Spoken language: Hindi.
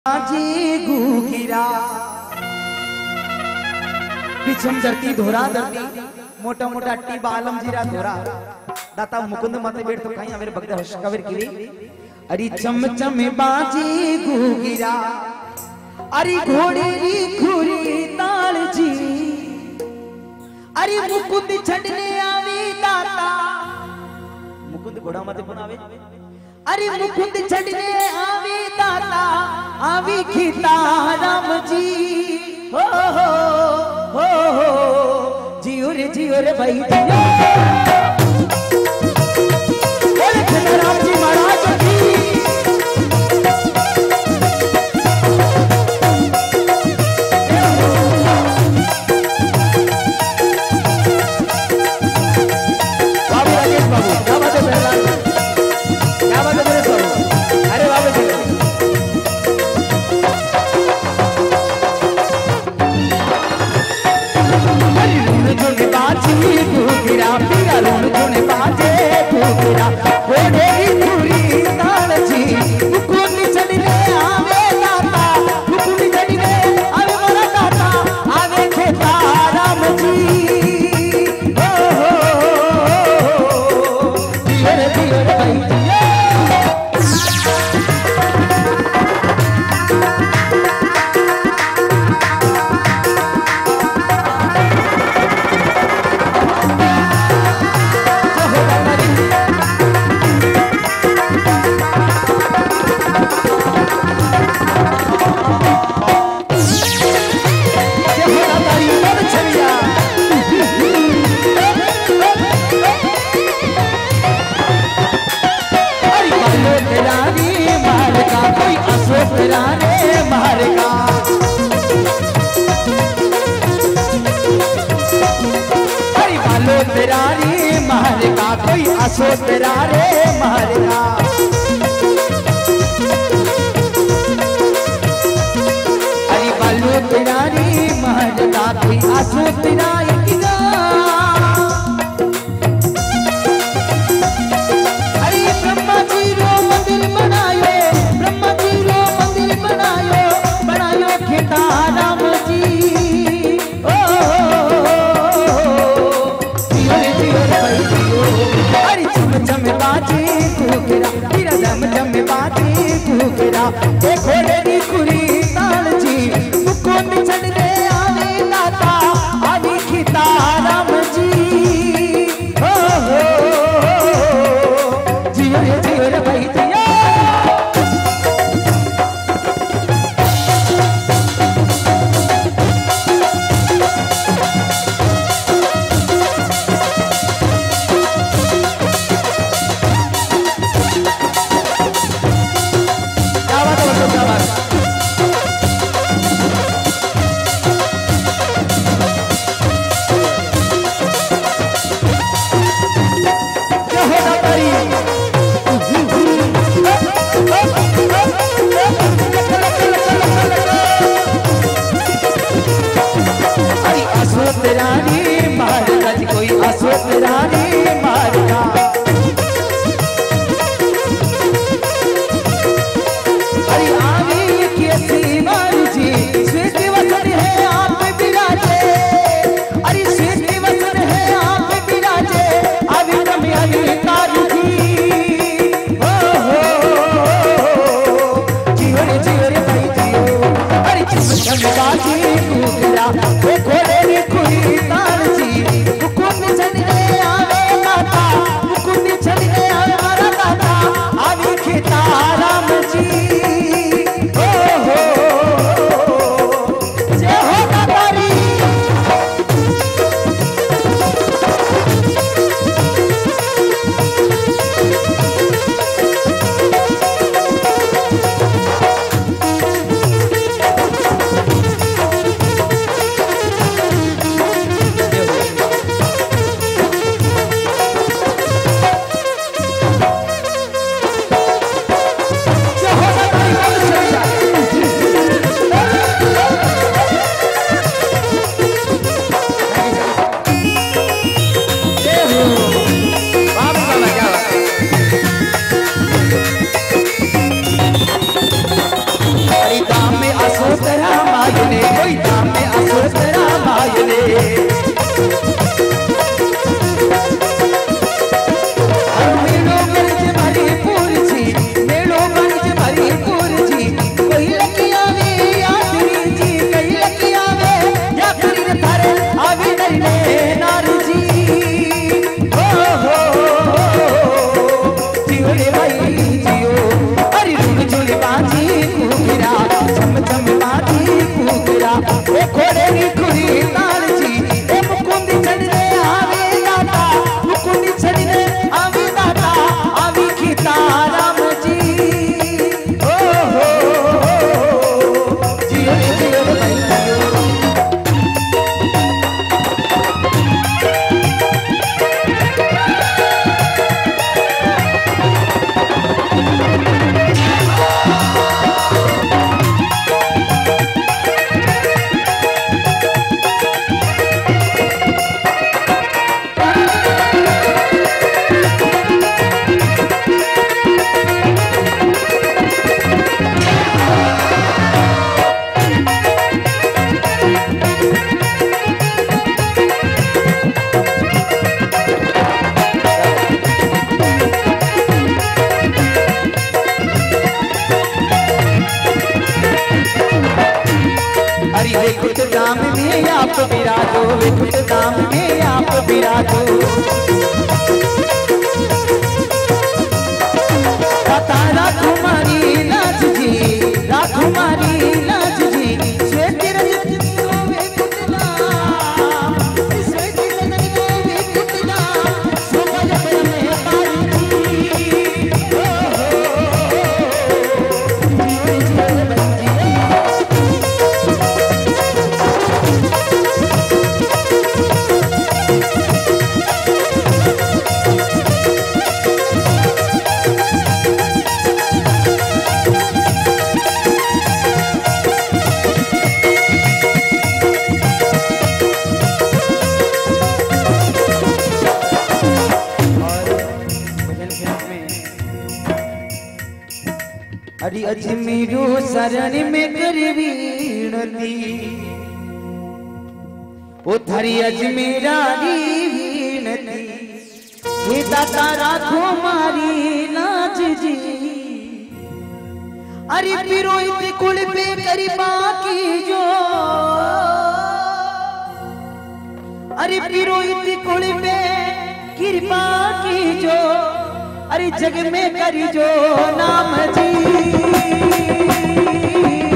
जी गुगिरा पिछम धरती धोरा धरती मोटा मोटा टीबा आलम जीरा धोरा दाता मुकुंद माते बैठ तो कहीं मेरे भक्त हर्ष कविर की अरे चम चम बाजी गुगिरा अरे घोड़े री खुरी ताल जी अरे मुकुंद छड़ने आवे दाता मुकुंद घोड़ा माते पुनावे अरे मुकुंद छड़ने आवे दाता आवी खीता राम जी हो जियो रे भाई जियो बोले खीता राम जी महाराज की बाबू राजेश बाबू क्या बात है पहला क्या बात है मेरे बाबू अरे बाबू जी जोने बाजी गुगिरा पीरा रोन जोने बाजे गुगिरा घोड़े की पूरी ताल जी मुकुंद चढ़ने आवे दाता मुकुंद चढ़ने आवे मोरा दाता आवे खेता राम जी जियो रे भाई जियो तेरा रे महर का कोई असो तेरा रे महर का अरे बालो तेरा रे महर का कोई असो तेरा इतना अरे ब्रह्मा जी रो मंदिर बनायो ब्रह्मा जी रो मंदिर बनायो खेता राम जी चम बाजी गुगिरा पीरा जम जम बाजी गुगिरा ए घोड़े दी खुरी ताल जी मुकुंद चढ़ने आवे दाता आवी विकुट धाम में आप विराजो। दाता राखुमारी लाज जी, राखुमारी लाज जी, श्वेत रजत को विकुट धाम, श्वेत रजत को विकुट धाम, सुबह में पाई जी, हरि अजमेरो शरण में करवी विनती, ओ थारी अजमेरा विनती, हे दाता राखो मारी लाज जी। अरे पिरोहित कुल पे कृपा कीजो, अरे पिरोहित कुल पे कृपा कीजो, अरे जग में करिजो नाम जी।